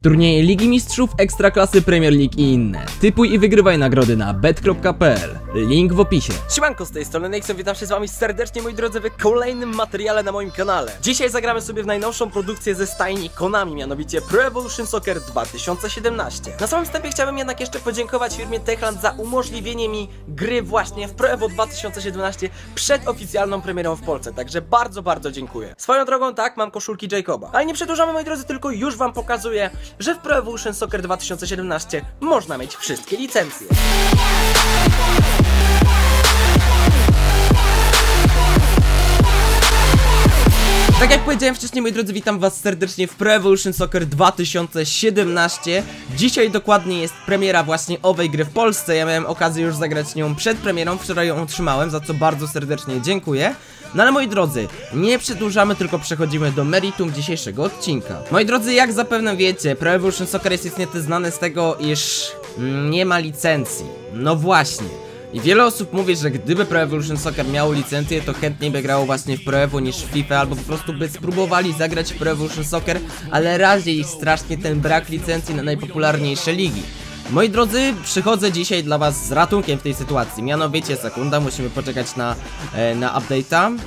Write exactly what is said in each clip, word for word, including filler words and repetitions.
Turnieje Ligi Mistrzów, Ekstraklasy, Premier League i inne. Typuj i wygrywaj nagrody na bet kropka p l. Link w opisie. Siemanko, z tej strony Nexon, witam się z wami serdecznie, moi drodzy, w kolejnym materiale na moim kanale. Dzisiaj zagramy sobie w najnowszą produkcję ze stajni Konami, mianowicie Pro Evolution Soccer dwa tysiące siedemnaście. Na samym wstępie chciałbym jednak jeszcze podziękować firmie Techland za umożliwienie mi gry właśnie w Pro Evo dwa tysiące siedemnaście przed oficjalną premierą w Polsce, także bardzo, bardzo dziękuję. Swoją drogą tak, mam koszulki Jacoba. Ale nie przedłużamy, moi drodzy, tylko już wam pokazuję, że w Pro Evolution Soccer dwa tysiące siedemnaście można mieć wszystkie licencje. Tak jak powiedziałem wcześniej, moi drodzy, witam was serdecznie w Pro Evolution Soccer dwa tysiące siedemnaście. Dzisiaj dokładnie jest premiera właśnie owej gry w Polsce. Ja miałem okazję już zagrać nią przed premierą, wczoraj ją otrzymałem, za co bardzo serdecznie dziękuję. No ale moi drodzy, nie przedłużamy, tylko przechodzimy do meritum dzisiejszego odcinka. Moi drodzy, jak zapewne wiecie, Pro Evolution Soccer jest niestety znane z tego, iż nie ma licencji. No właśnie. I wiele osób mówi, że gdyby Pro Evolution Soccer miało licencję, to chętniej by grało właśnie w Pro Evo niż w FIFA, albo po prostu by spróbowali zagrać w Pro Evolution Soccer, ale razi ich strasznie ten brak licencji na najpopularniejsze ligi. Moi drodzy, przychodzę dzisiaj dla was z ratunkiem w tej sytuacji. Mianowicie, sekunda, musimy poczekać na, e, na update'a.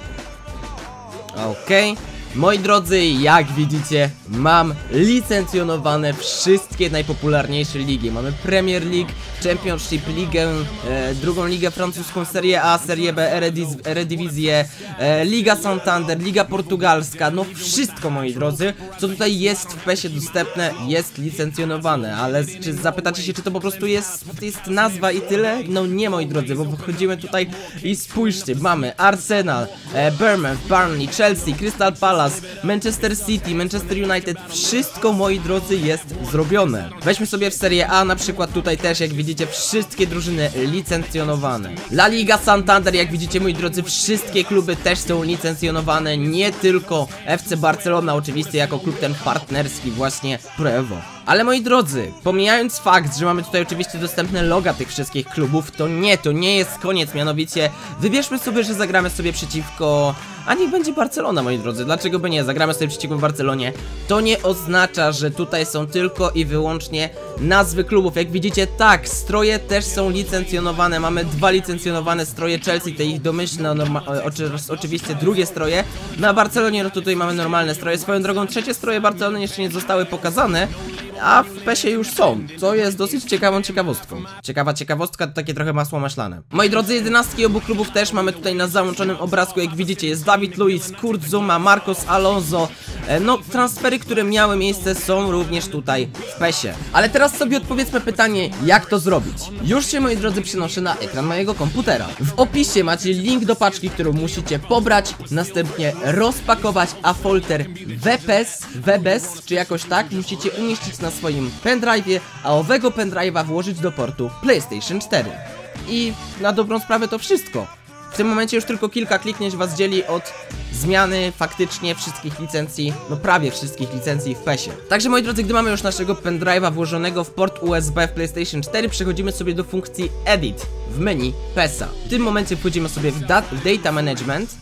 Okej. Okay. Moi drodzy, jak widzicie, mam licencjonowane wszystkie najpopularniejsze ligi. Mamy Premier League, Championship, Ligę, e, drugą ligę francuską, Serie A, Serie B, Eredivisie, e, Liga Santander, Liga Portugalska, no wszystko, moi drodzy, co tutaj jest w pesie dostępne, jest licencjonowane. Ale czy zapytacie się, czy to po prostu jest, to jest nazwa i tyle? No nie, moi drodzy, bo wchodzimy tutaj i spójrzcie, mamy Arsenal, e, Bournemouth, Burnley, Chelsea, Crystal Palace, Manchester City, Manchester United, wszystko, moi drodzy, jest zrobione. Weźmy sobie w Serie A na przykład, tutaj też, jak widzicie, wszystkie drużyny licencjonowane. La Liga Santander, jak widzicie, moi drodzy, wszystkie kluby też są licencjonowane, nie tylko F C Barcelona, oczywiście, jako klub ten partnerski właśnie Pro Evo. Ale moi drodzy, pomijając fakt, że mamy tutaj oczywiście dostępne loga tych wszystkich klubów, to nie, to nie jest koniec, mianowicie wybierzmy sobie, że zagramy sobie przeciwko... A niech będzie Barcelona, moi drodzy, dlaczego by nie? Zagramy sobie przeciwko Barcelonie. To nie oznacza, że tutaj są tylko i wyłącznie nazwy klubów. Jak widzicie, tak, stroje też są licencjonowane. Mamy dwa licencjonowane stroje Chelsea, te ich domyślne, oczy, oczywiście drugie stroje. Na Barcelonie, no tutaj mamy normalne stroje. Swoją drogą, trzecie stroje Barcelony jeszcze nie zostały pokazane, a w pesie już są, co jest dosyć ciekawą ciekawostką. Ciekawa ciekawostka to takie trochę masło maślane. Moi drodzy, jedenastki obu klubów też mamy tutaj na załączonym obrazku. Jak widzicie, jest David Luiz, Kurt Zouma, Marcos Alonso. No, transfery, które miały miejsce, są również tutaj w pesie. Ale teraz sobie odpowiedzmy pytanie, jak to zrobić. Już się, moi drodzy, przenoszę na ekran mojego komputera. W opisie macie link do paczki, którą musicie pobrać, następnie rozpakować, a folder W P S, W B S, czy jakoś tak, musicie umieścić na swoim pendrive'ie, a owego pendrive'a włożyć do portu PlayStation cztery. I na dobrą sprawę to wszystko. W tym momencie już tylko kilka kliknięć was dzieli od zmiany faktycznie wszystkich licencji, no prawie wszystkich licencji w pesie. Także, moi drodzy, gdy mamy już naszego pendrive'a włożonego w port U S B w PlayStation cztery, przechodzimy sobie do funkcji Edit w menu pesa. W tym momencie wchodzimy sobie w, dat w Data Management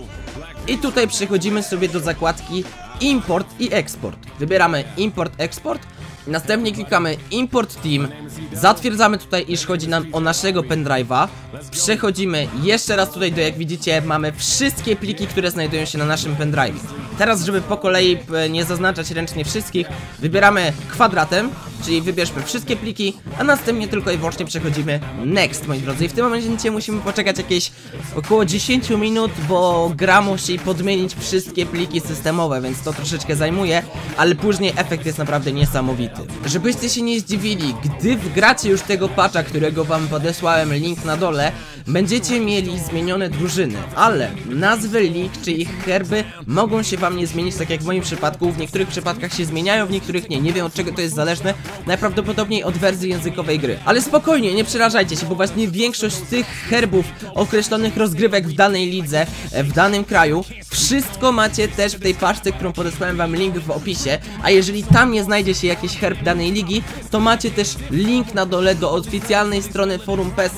i tutaj przechodzimy sobie do zakładki Import i Export. Wybieramy Import, Export. Następnie klikamy Import Team. Zatwierdzamy tutaj, iż chodzi nam o naszego pendrive'a. Przechodzimy jeszcze raz tutaj do, jak widzicie, mamy wszystkie pliki, które znajdują się na naszym pendrive'ie. Teraz, żeby po kolei nie zaznaczać ręcznie wszystkich, wybieramy kwadratem, czyli wybierzmy wszystkie pliki, a następnie tylko i wyłącznie przechodzimy Next, moi drodzy. I w tym momencie musimy poczekać jakieś około dziesięć minut, bo gra musi podmienić wszystkie pliki systemowe, więc to troszeczkę zajmuje, ale później efekt jest naprawdę niesamowity. Żebyście się nie zdziwili, gdy wgracie już tego patcha, którego wam podesłałem, link na dole, będziecie mieli zmienione drużyny, ale nazwy lig czy ich herby mogą się wam nie zmienić, tak jak w moim przypadku. W niektórych przypadkach się zmieniają, w niektórych nie. Nie wiem, od czego to jest zależne, najprawdopodobniej od wersji językowej gry. Ale spokojnie, nie przerażajcie się, bo właśnie większość tych herbów określonych rozgrywek w danej lidze, w danym kraju, wszystko macie też w tej paczce, którą podesłałem wam link w opisie. A jeżeli tam nie znajdzie się jakiś herb danej ligi, to macie też link na dole do oficjalnej strony forum pesa,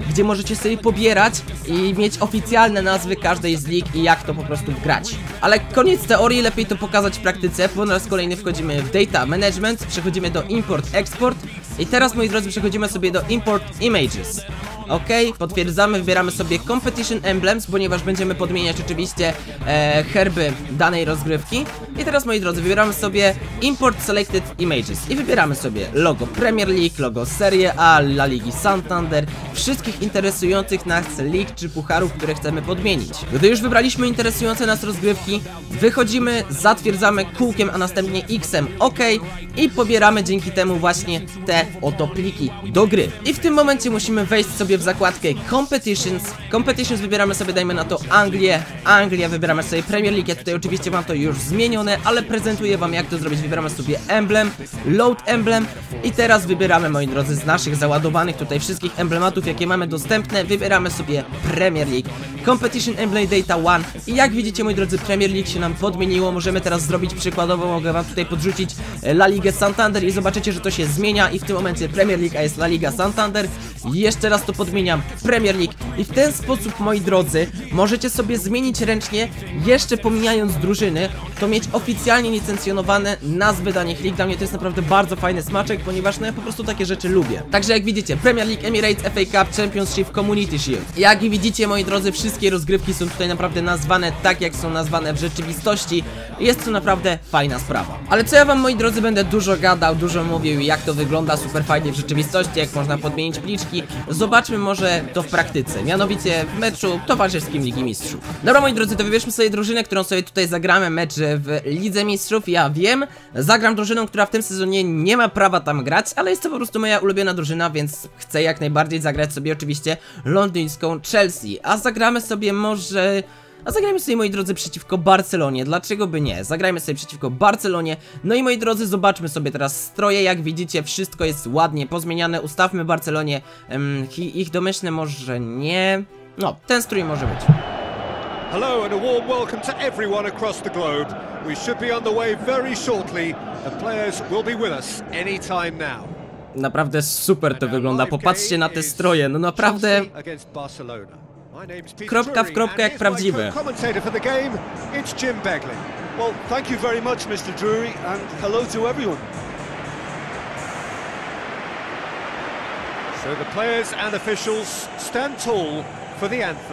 gdzie możecie sobie pobierać i mieć oficjalne nazwy każdej z lig i jak to po prostu grać. Ale koniec teorii, lepiej to pokazać w praktyce. Po raz kolejny wchodzimy w Data Management, przechodzimy do Import Export i teraz, moi drodzy, przechodzimy sobie do Import Images. Ok, potwierdzamy, wybieramy sobie Competition Emblems, ponieważ będziemy podmieniać oczywiście e, herby danej rozgrywki. I teraz, moi drodzy, wybieramy sobie Import Selected Images i wybieramy sobie logo Premier League, logo Serie A, La Ligi Santander, wszystkich interesujących nas lig czy pucharów, które chcemy podmienić. Gdy już wybraliśmy interesujące nas rozgrywki, wychodzimy, zatwierdzamy kółkiem, a następnie X-em OK i pobieramy dzięki temu właśnie te oto pliki do gry. I w tym momencie musimy wejść sobie w zakładkę Competitions. Competitions wybieramy sobie, dajmy na to Anglię. Anglię wybieramy sobie Premier League. Ja tutaj oczywiście mam to już zmienione, ale prezentuję wam, jak to zrobić. Wybieramy sobie Emblem, Load Emblem i teraz wybieramy, moi drodzy, z naszych załadowanych tutaj wszystkich emblematów, jakie mamy dostępne, wybieramy sobie Premier League. Competition Emblem Data jeden i jak widzicie, moi drodzy, Premier League się nam podmieniło. Możemy teraz zrobić przykładowo, mogę wam tutaj podrzucić La Ligę Santander i zobaczycie, że to się zmienia i w tym momencie Premier League, a jest La Liga Santander. Jeszcze raz to podmieniam, Premier League i w ten sposób, moi drodzy, możecie sobie zmienić ręcznie, jeszcze pomijając drużyny, to mieć oficjalnie licencjonowane nazwy danych lig. Dla mnie to jest naprawdę bardzo fajny smaczek, ponieważ no ja po prostu takie rzeczy lubię. Także jak widzicie, Premier League, Emirates, F A Cup, Championship, Community Shield. Jak i widzicie, moi drodzy, wszystkie rozgrywki są tutaj naprawdę nazwane tak, jak są nazwane w rzeczywistości. Jest to naprawdę fajna sprawa. Ale co ja wam, moi drodzy, będę dużo gadał, dużo mówił, jak to wygląda super fajnie w rzeczywistości, jak można podmienić pliczki. Zobaczmy może to w praktyce, mianowicie w meczu towarzyskim Ligi Mistrzów. Dobra, moi drodzy, to wybierzmy sobie drużynę, którą sobie tutaj zagramy mecz w Lidze Mistrzów. Ja wiem, zagram drużyną, która w tym sezonie nie ma prawa tam grać, ale jest to po prostu moja ulubiona drużyna, więc chcę jak najbardziej zagrać sobie oczywiście londyńską Chelsea. A zagramy sobie może... A zagrajmy sobie, moi drodzy, przeciwko Barcelonie. Dlaczego by nie? Zagrajmy sobie przeciwko Barcelonie. No i moi drodzy, zobaczmy sobie teraz stroje. Jak widzicie, wszystko jest ładnie pozmieniane. Ustawmy Barcelonie um, ich domyślne może nie. No, ten strój może być. Hello and a warm welcome to everyone across the globe. We should be on the way very shortly. The players will be with us anytime now. Naprawdę super to wygląda. Popatrzcie na te stroje. No naprawdę... Kropka w kropkę jak prawdziwe. So the players and officials stand tall for the anthem.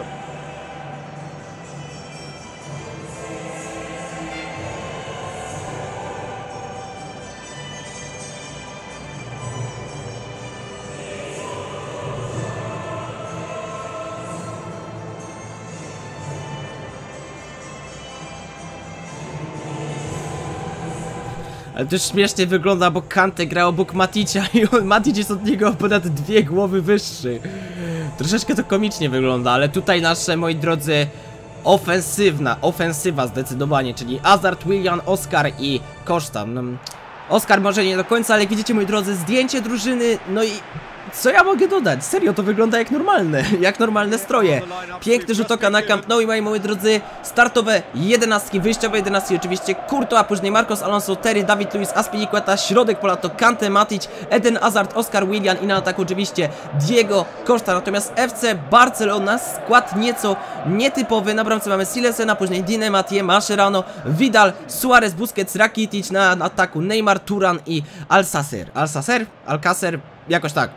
Ale to śmiesznie wygląda, bo Kante gra obok Maticia i on, Matic jest od niego ponad dwie głowy wyższy. Troszeczkę to komicznie wygląda, ale tutaj nasze, moi drodzy, ofensywna, ofensywa zdecydowanie, czyli Hazard, Willian, Oscar i Costa. No, Oscar może nie do końca, ale jak widzicie, moi drodzy, zdjęcie drużyny, no i... Co ja mogę dodać? Serio, to wygląda jak normalne, jak normalne stroje. Piękny rzut oka na Camp Nou i moi, moi drodzy, startowe jedenastki, wyjściowe jedenastki, oczywiście Courtois, później Marcos Alonso, Terry, David Luiz, Azpilicueta, środek pola to Kante, Matic, Eden Hazard, Oscar, Willian i na ataku oczywiście Diego Costa. Natomiast F C Barcelona, skład nieco nietypowy. Na bramce mamy Silesena, później Dine, Mathieu, Mascherano, Vidal, Suarez, Busquets, Rakitic, na, na ataku Neymar, Turan i Alcacer. Alcacer? Alcacer? Jakoś tak.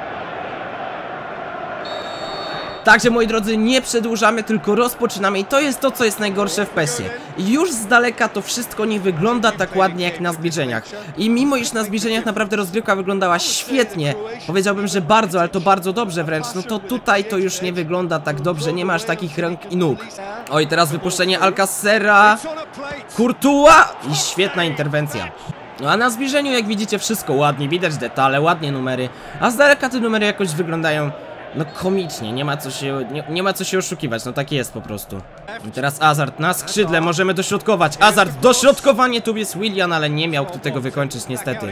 Także, moi drodzy, nie przedłużamy, tylko rozpoczynamy i to jest to, co jest najgorsze w pesie. Już z daleka to wszystko nie wygląda tak ładnie jak na zbliżeniach. I mimo iż na zbliżeniach naprawdę rozgrywka wyglądała świetnie, powiedziałbym, że bardzo, ale to bardzo dobrze wręcz, no to tutaj to już nie wygląda tak dobrze, nie masz takich rąk i nóg. Oj, teraz wypuszczenie Alcacera, Courtois i świetna interwencja. No a na zbliżeniu, jak widzicie, wszystko ładnie, widać detale, ładnie numery, a z daleka te numery jakoś wyglądają... No komicznie, nie ma co się, nie, nie ma co się oszukiwać, no tak jest po prostu. I teraz Hazard na skrzydle, możemy dośrodkować. Hazard, dośrodkowanie, tu jest Willian, ale nie miał kto tego wykończyć niestety.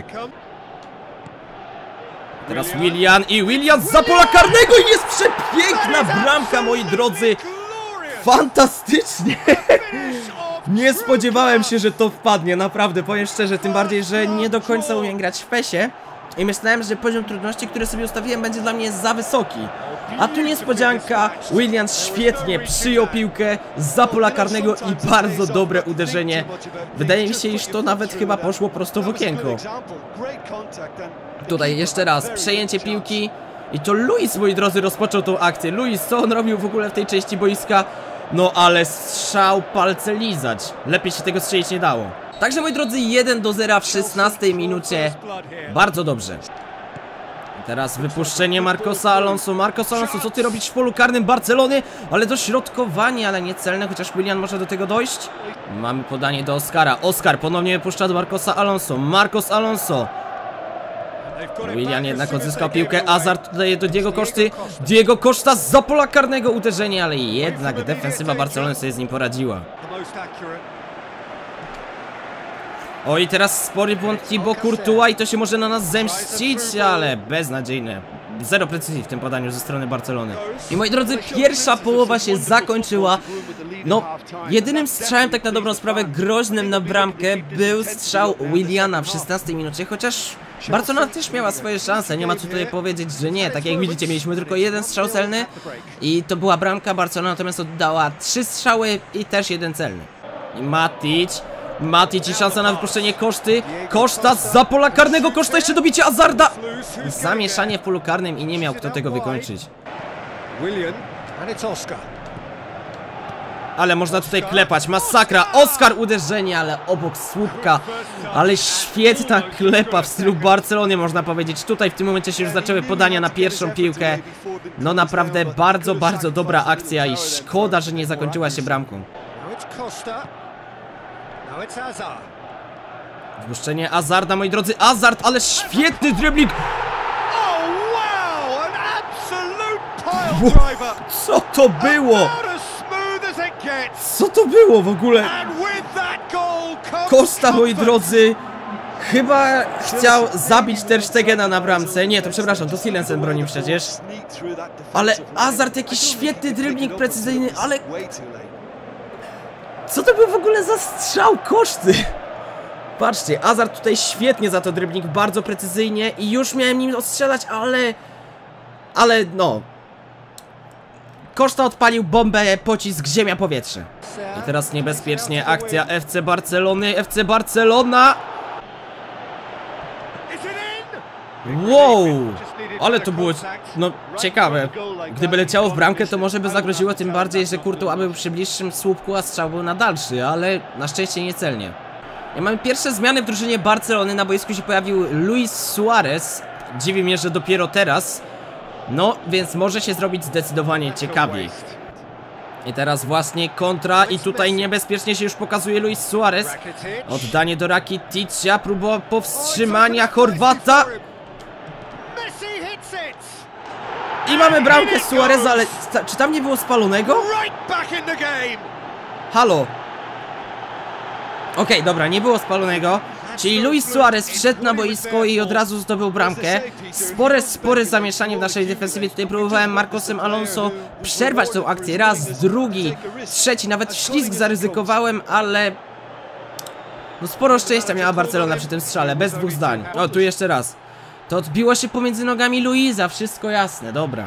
Teraz Willian i Willian za pola karnego i jest przepiękna bramka, moi drodzy. Fantastycznie. Nie spodziewałem się, że to wpadnie, naprawdę, powiem szczerze, tym bardziej, że nie do końca umiem grać w pesie. I myślałem, że poziom trudności, który sobie ustawiłem, będzie dla mnie za wysoki. A tu niespodzianka, Williams świetnie przyjął piłkę zza pola karnego i bardzo dobre uderzenie. Wydaje mi się, iż to nawet chyba poszło prosto w okienko. Tutaj jeszcze raz, przejęcie piłki. I to Luis, moi drodzy, rozpoczął tą akcję. Luis, co on robił w ogóle w tej części boiska? No ale strzał palce lizać. Lepiej się tego strzelić nie dało. Także, moi drodzy, jeden do zera w szesnastej minucie. Bardzo dobrze. I teraz wypuszczenie Marcosa Alonso. Marcos Alonso, co ty robisz w polu karnym Barcelony? Ale dośrodkowanie, ale niecelne, chociaż Willian może do tego dojść. Mamy podanie do Oscara. Oscar ponownie wypuszcza do Marcosa Alonso. Marcos Alonso. Willian jednak odzyskał piłkę, Hazard daje do Diego Coszty. Diego Costa zza pola karnego uderzenie, ale jednak defensywa Barcelony sobie z nim poradziła. Oj, teraz spory błąd Thibaut Courtois i to się może na nas zemścić, ale beznadziejne. Zero precyzji w tym podaniu ze strony Barcelony. I moi drodzy, pierwsza połowa się zakończyła. No, jedynym strzałem tak na dobrą sprawę groźnym na bramkę był strzał Williana w szesnastej minucie, chociaż Barcelona też miała swoje szanse, nie ma co tutaj powiedzieć, że nie. Tak jak widzicie, mieliśmy tylko jeden strzał celny i to była bramka. Barcelona natomiast oddała trzy strzały i też jeden celny. I Matic, Matic i szansa na wypuszczenie Koszty. Koszta zza pola karnego, Koszta jeszcze dobicie Hazarda. Zamieszanie w polu karnym i nie miał kto tego wykończyć. Ale można tutaj klepać, masakra, Oscar uderzenie, ale obok słupka. Ale świetna klepa w stylu Barcelony, można powiedzieć. Tutaj w tym momencie się już zaczęły podania na pierwszą piłkę. No naprawdę bardzo, bardzo dobra akcja i szkoda, że nie zakończyła się bramką. Wpuszczenie Hazarda, moi drodzy, Hazard, ale świetny dribbling. Co to było? Co to było w ogóle? Costa, moi drodzy, chyba chciał zabić Ter Stegena na bramce. Nie, to przepraszam, to Silensen bronił przecież. Ale Hazard, jakiś świetny dribbling precyzyjny, ale... Co to był w ogóle za strzał Koszty? Patrzcie, Hazard tutaj świetnie za to dribbling, bardzo precyzyjnie i już miałem nim ostrzelać, ale... Ale no... Koszta odpalił bombę, pocisk, ziemia, powietrze. I teraz niebezpiecznie akcja F C Barcelony, F C Barcelona. Wow, ale to było, no, ciekawe. Gdyby leciało w bramkę, to może by zagroziło, tym bardziej, że Courtois był przy bliższym słupku, a strzał był na dalszy, ale na szczęście niecelnie. I mamy pierwsze zmiany w drużynie Barcelony, na boisku się pojawił Luis Suarez. Dziwi mnie, że dopiero teraz. No, więc może się zrobić zdecydowanie ciekawiej. I teraz właśnie kontra i tutaj niebezpiecznie się już pokazuje Luis Suarez. Oddanie do Rakiticia, próba powstrzymania Chorwata. I mamy bramkę Suareza, ale czy tam nie było spalonego? Halo. Okej, okay, dobra, nie było spalonego. Czyli Luis Suarez wszedł na boisko i od razu zdobył bramkę. Spore, spore zamieszanie w naszej defensywie. Tutaj próbowałem Marcosem Alonso przerwać tą akcję. Raz, drugi, trzeci, nawet ślizg zaryzykowałem, ale... No sporo szczęścia miała Barcelona przy tym strzale, bez dwóch zdań. O, tu jeszcze raz. To odbiło się pomiędzy nogami Luisa, wszystko jasne, dobra.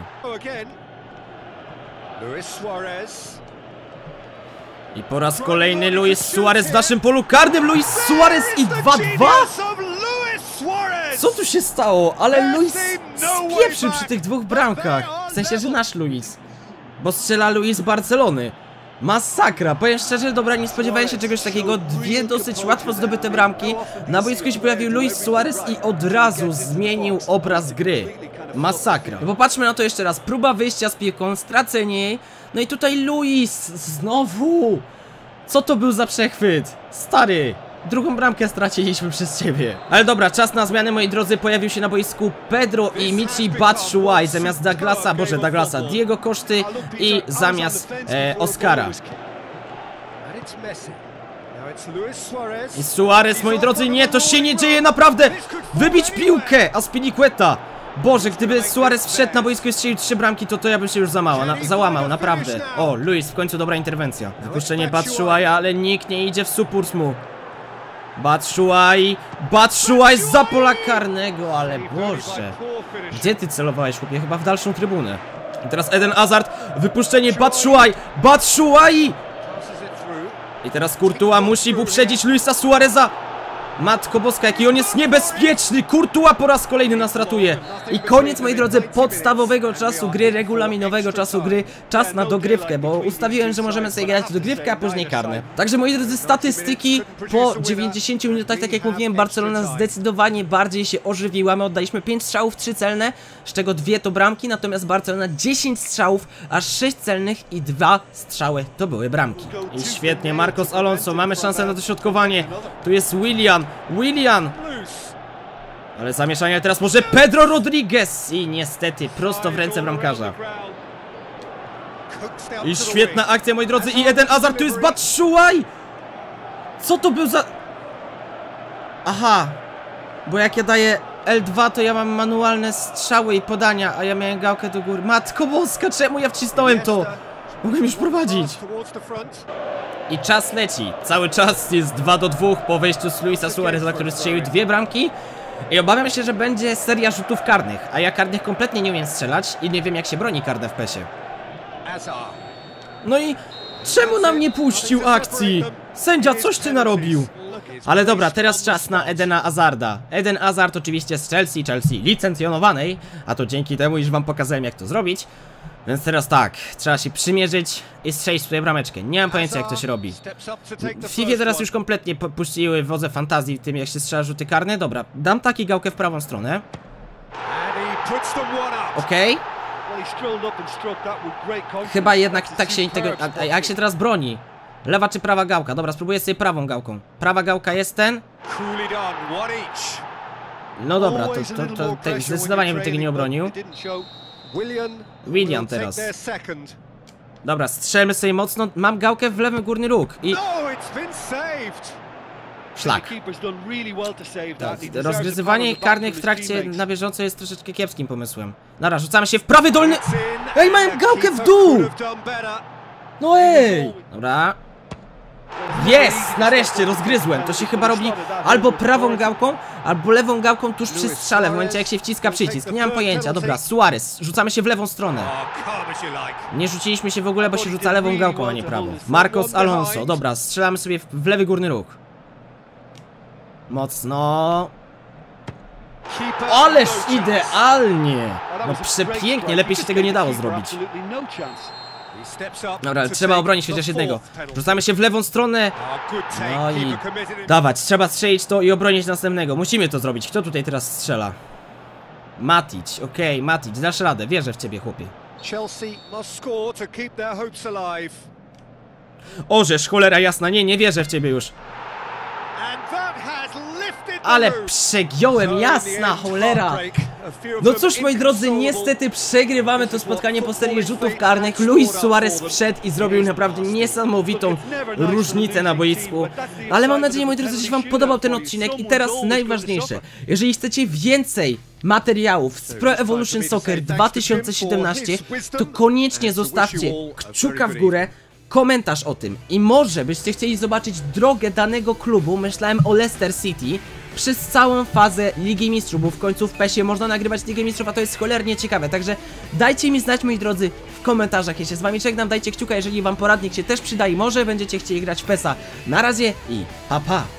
I po raz kolejny Luis Suarez w naszym polu karnym. Luis Suarez i dwa dwa. Co tu się stało? Ale Luis spieprzył przy tych dwóch bramkach. W sensie, że nasz Luis. Bo strzela Luis z Barcelony. Masakra, powiem szczerze, dobra, nie spodziewałem się czegoś takiego. Dwie dosyć łatwo zdobyte bramki. Na boisku się pojawił Luis Suarez i od razu zmienił obraz gry. Masakra. No popatrzmy na to jeszcze raz. Próba wyjścia z piłką, stracenie jej. No i tutaj Luis znowu. Co to był za przechwyt? Stary, drugą bramkę straciliśmy przez ciebie. Ale dobra, czas na zmianę, moi drodzy. Pojawił się na boisku Pedro i Michy Batshuayi zamiast Douglasa, boże Douglasa, Diego Coszty i zamiast e, Oscara. I Suarez, moi drodzy, nie, to się nie dzieje naprawdę. Wybić piłkę, Azpilicueta. Boże, gdyby Suarez wszedł na boisko i strzelił trzy bramki, to to ja bym się już zamała, na, załamał, naprawdę. O, Luis, w końcu dobra interwencja. Wypuszczenie Batshuayi, ale nikt nie idzie w supurs mu. Batshuayi, Batshuayi zza pola karnego, ale Boże. Gdzie ty celowałeś, chłopie? Chyba w dalszą trybunę. I teraz Eden Hazard, wypuszczenie Batshuayi, Batshuayi! I teraz Courtois musi uprzedzić Luisa Suareza. Matko boska, jaki on jest niebezpieczny! Courtois po raz kolejny nas ratuje. I koniec, moi drodzy, podstawowego czasu gry, regulaminowego czasu gry. Czas na dogrywkę, bo ustawiłem, że możemy sobie grać dogrywkę, a później karne. Także, moi drodzy, statystyki po dziewięćdziesięciu minutach, tak jak mówiłem, Barcelona zdecydowanie bardziej się ożywiła. My oddaliśmy pięć strzałów, trzy celne, z czego dwie to bramki, natomiast Barcelona dziesięć strzałów, aż sześć celnych i dwa strzały to były bramki. I świetnie, Marcos Alonso, mamy szansę na dośrodkowanie. Tu jest Willian. Willian! Ale zamieszanie teraz może Pedro Rodriguez i niestety prosto w ręce bramkarza. I świetna akcja, moi drodzy, i Eden Hazard, tu jest Batshuayi! Co to był za... Aha, bo jak ja daję L dwa, to ja mam manualne strzały i podania, a ja miałem gałkę do góry. Matko boska, czemu ja wcisnąłem to? Mogłem już prowadzić. I czas leci. Cały czas jest dwa do dwóch po wejściu z Luisa Suareza, który strzelił dwie bramki. I obawiam się, że będzie seria rzutów karnych. A ja karnych kompletnie nie umiem strzelać i nie wiem, jak się broni karne w pesie. No i czemu nam nie puścił akcji? Sędzia, coś ty narobił? Ale dobra, teraz czas na Edena Hazarda. Eden Hazard oczywiście z Chelsea, Chelsea licencjonowanej, a to dzięki temu, iż wam pokazałem, jak to zrobić. Więc teraz tak, trzeba się przymierzyć i strzelić tutaj brameczkę. Nie mam pojęcia, jak to się robi. W FIFA teraz już kompletnie puściły wodze fantazji tym, jak się strzela rzuty karne. Dobra, dam taki gałkę w prawą stronę. Okej. Okay. Chyba jednak tak się tego... A, a jak się teraz broni? Lewa czy prawa gałka? Dobra, spróbuję sobie prawą gałką. Prawa gałka jest ten. No dobra, to, to, to te, zdecydowanie bym tego nie obronił. Willian teraz. Dobra, strzelmy sobie mocno. Mam gałkę w lewy górny róg i... Szlak. Tak, rozgryzywanie karnych w trakcie na bieżąco jest troszeczkę kiepskim pomysłem. Dobra, rzucamy się w prawy dolny... Ej, mam gałkę w dół! No ej! Dobra. Jest! Nareszcie rozgryzłem. To się chyba robi albo prawą gałką, albo lewą gałką tuż przy strzale, w momencie jak się wciska przycisk. Nie mam pojęcia. Dobra, Suarez. Rzucamy się w lewą stronę. Nie rzuciliśmy się w ogóle, bo się rzuca lewą gałką, a nie prawą. Marcos Alonso. Dobra, strzelamy sobie w lewy górny róg. Mocno. Ależ idealnie! No przepięknie, lepiej się tego nie dało zrobić. Dobra, ale trzeba obronić chociaż jednego. Rzucamy się w lewą stronę. No i... Dawać, trzeba strzelić to i obronić następnego. Musimy to zrobić. Kto tutaj teraz strzela? Matic, okej, okay, Matic, dasz radę, wierzę w ciebie, chłopie. Orzesz, cholera jasna, nie, nie wierzę w ciebie już. Ale przegiąłem, jasna cholera. No cóż, moi drodzy, niestety przegrywamy to spotkanie po serii rzutów karnych. Luis Suarez wszedł i zrobił naprawdę niesamowitą różnicę na boisku. Ale mam nadzieję, moi drodzy, że się wam podobał ten odcinek. I teraz najważniejsze, jeżeli chcecie więcej materiałów z Pro Evolution Soccer dwa tysiące siedemnaście, to koniecznie zostawcie kciuka w górę, komentarz o tym. I może byście chcieli zobaczyć drogę danego klubu, myślałem o Leicester City, przez całą fazę Ligi Mistrzów, bo w końcu w pesie można nagrywać Ligę Mistrzów, a to jest cholernie ciekawe. Także dajcie mi znać, moi drodzy, w komentarzach. Ja się z wami żegnam, dajcie kciuka, jeżeli wam poradnik się też przyda i może będziecie chcieli grać w pesa. Na razie i pa pa!